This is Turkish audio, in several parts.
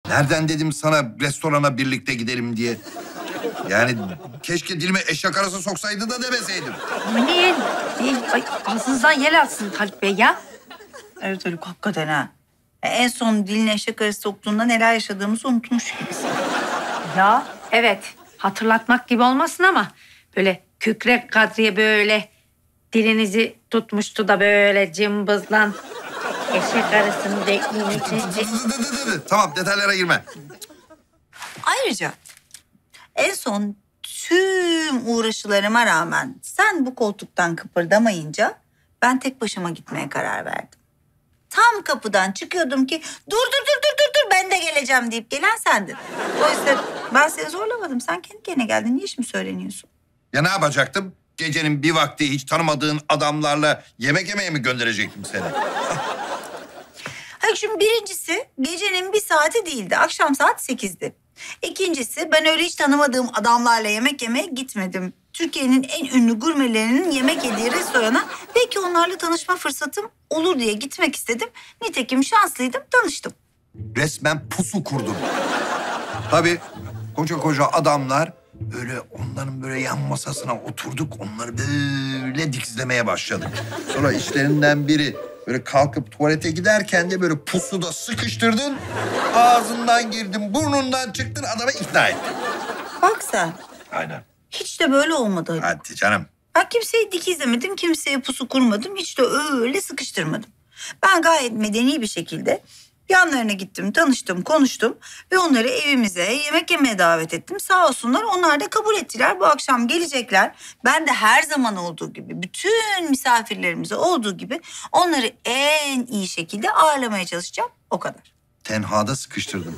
Nereden dedim sana restorana birlikte gidelim diye. Yani keşke dilime eşek arası soksaydı da demeseydim. Aman ay, ağzınızdan yel alsın Haluk Bey ya. Evet Haluk, hakikaten ha. En son diline eşek arası soktuğunda neler yaşadığımızı unutmuş gibisin. Ya evet, hatırlatmak gibi olmasın ama böyle Kükrek Kadriye böyle dilinizi tutmuştu da böyle cımbızlan eşek arasını Tamam, detaylara girme. Ayrıca en son tüm uğraşılarıma rağmen sen bu koltuktan kıpırdamayınca ben tek başıma gitmeye karar verdim. Tam kapıdan çıkıyordum ki dur ben de geleceğim deyip gelen sendin. O yüzden ben seni zorlamadım. Sen kendi kendine geldin. Niye şimdi söyleniyorsun? Ya ne yapacaktım? Gecenin bir vakti hiç tanımadığın adamlarla yemek yemeye mi gönderecektim seni? Hayır, şimdi birincisi gecenin bir saati değildi. Akşam saat 8'di. İkincisi ben öyle hiç tanımadığım adamlarla yemek yemeye gitmedim. Türkiye'nin en ünlü gurmelerinin yemek yediği restorana belki onlarla tanışma fırsatım olur diye gitmek istedim. Nitekim şanslıydım, tanıştım. Resmen pusu kurdum. Tabii koca adamlar, böyle onların böyle yan masasına oturduk. Onları böyle dikizlemeye başladık. Sonra içlerinden biri böyle kalkıp tuvalete giderken de böyle pusuda sıkıştırdın. Ağzından girdin, burnundan çıktın, adamı ikna ettin. Bak sen. Aynen. Hiç de böyle olmadı. Hadi canım. Ben kimseyi dikizlemedim, kimseye pusu kurmadım. Hiç de öyle sıkıştırmadım. Ben gayet medeni bir şekilde yanlarına gittim, tanıştım, konuştum ve onları evimize yemek yemeye davet ettim. Sağ olsunlar, onlar da kabul ettiler. Bu akşam gelecekler. Ben de her zaman olduğu gibi, bütün misafirlerimize olduğu gibi onları en iyi şekilde ağırlamaya çalışacağım. O kadar. Tenhada sıkıştırdım.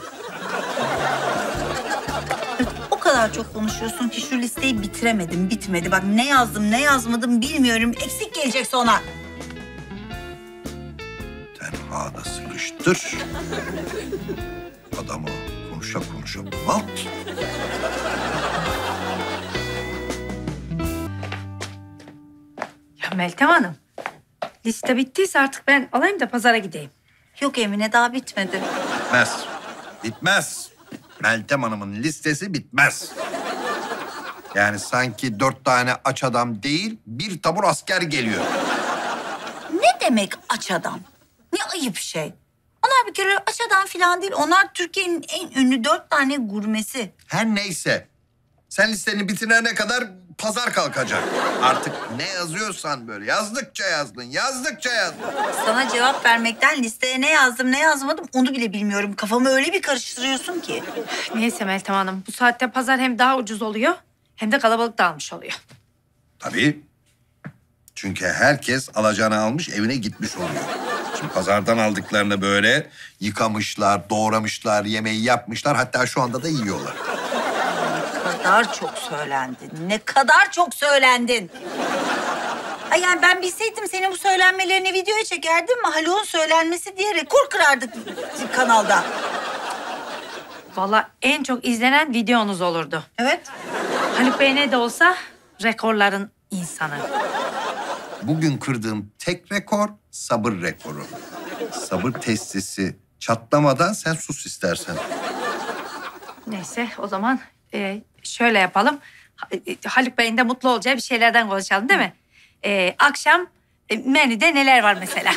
O kadar çok konuşuyorsun ki şu listeyi bitiremedim, bitmedi. Bak ne yazdım, ne yazmadım bilmiyorum. Eksik gelecek sonra. Tenhada sıkıştır. Adamı konuşa bunalt. Ya Meltem Hanım, liste bittiyse artık ben alayım da pazara gideyim. Yok Emine, daha bitmedi. Bitmez. Meltem Hanım'ın listesi bitmez. Yani sanki 4 tane aç adam değil, bir tabur asker geliyor. Ne demek aç adam? Ne ayıp şey. Onlar bir kere aç adam falan değil. Onlar Türkiye'nin en ünlü 4 tane gurmesi. Her neyse. Sen listeni bitirene kadar pazar kalkacak. Artık ne yazıyorsan böyle yazdıkça yazdın. Sana cevap vermekten listeye ne yazdım ne yazmadım onu bile bilmiyorum. Kafamı öyle bir karıştırıyorsun ki. Neyse Meltem Hanım, bu saatte pazar hem daha ucuz oluyor hem de kalabalık dağılmış oluyor. Tabii. Çünkü herkes alacağını almış, evine gitmiş oluyor. Şimdi pazardan aldıklarını böyle yıkamışlar, doğramışlar, yemeği yapmışlar. Hatta şu anda da yiyorlar. Ne kadar çok söylendin. Ne kadar çok söylendin. Ay yani ben bilseydim senin bu söylenmelerini videoya çekerdim mi? Haluk'un söylenmesi diye rekor kırardık kanalda. Vallahi en çok izlenen videonuz olurdu. Evet. Haluk Bey ne de olsa rekorların insanı. Bugün kırdığım tek rekor sabır rekoru. Sabır testisi çatlamadan sen sus istersen. Neyse o zaman şöyle yapalım. Haluk Bey'in de mutlu olacağı bir şeylerden konuşalım değil mi? Akşam menüde neler var mesela?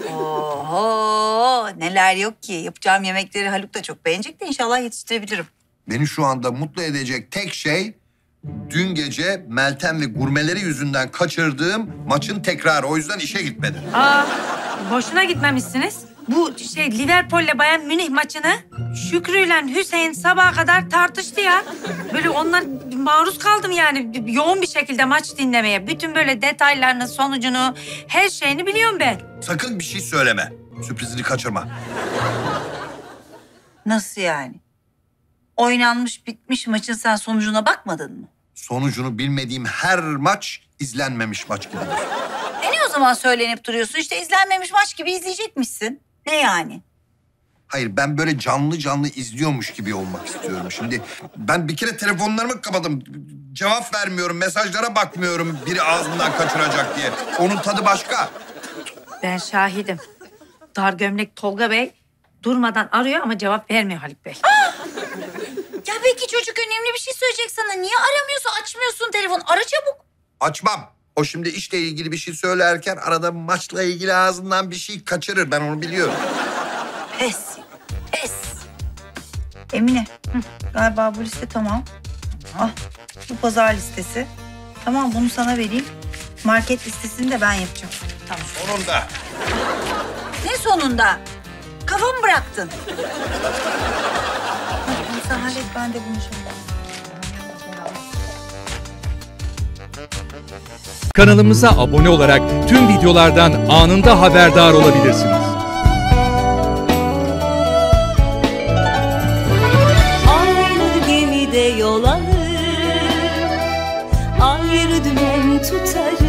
Oho, neler yok ki. Yapacağım yemekleri Haluk da çok beğenecek de inşallah yetiştirebilirim. Beni şu anda mutlu edecek tek şey dün gece Meltem ve gurmeleri yüzünden kaçırdığım maçın tekrarı. O yüzden işe gitmedim. Aa, boşuna gitmemişsiniz. Bu Liverpool'le Bayern Münih maçını Şükrü'yle Hüseyin sabaha kadar tartıştı ya. Böyle onlar maruz kaldım yani yoğun bir şekilde maç dinlemeye. Bütün böyle detaylarını, sonucunu, her şeyini biliyorum ben. Sakın bir şey söyleme. Sürprizini kaçırma. Nasıl yani? Oynanmış bitmiş maçın sen sonucuna bakmadın mı? Sonucunu bilmediğim her maç izlenmemiş maç gibidir. Ne o zaman söylenip duruyorsun? İşte izlenmemiş maç gibi izleyecekmişsin. Ne yani? Hayır, ben böyle canlı izliyormuş gibi olmak istiyorum. Şimdi ben bir kere telefonlarımı kapadım. Cevap vermiyorum, mesajlara bakmıyorum biri ağzından kaçıracak diye. Onun tadı başka. Ben şahidim. Dar gömlek Tolga Bey durmadan arıyor ama cevap vermiyor Haluk Bey. Ya belki çocuk önemli bir şey söyleyecek sana. Niye aramıyorsun, açmıyorsun telefon? Ara çabuk. Açmam. O şimdi işle ilgili bir şey söylerken arada maçla ilgili ağzından bir şey kaçırır. Ben onu biliyorum. Pes. Pes. Emine, galiba bu liste tamam. Ah, bu pazar listesi. Tamam, bunu sana vereyim. Market listesini de ben yapacağım. Tamam. Sonunda. Ne sonunda? Kafamı bıraktın. Hadi sen hallet, ben de bunu şimdi. Kanalımıza abone olarak tüm videolardan anında haberdar olabilirsiniz. Aynı gemide yol alır, ayrı dümen tutarız.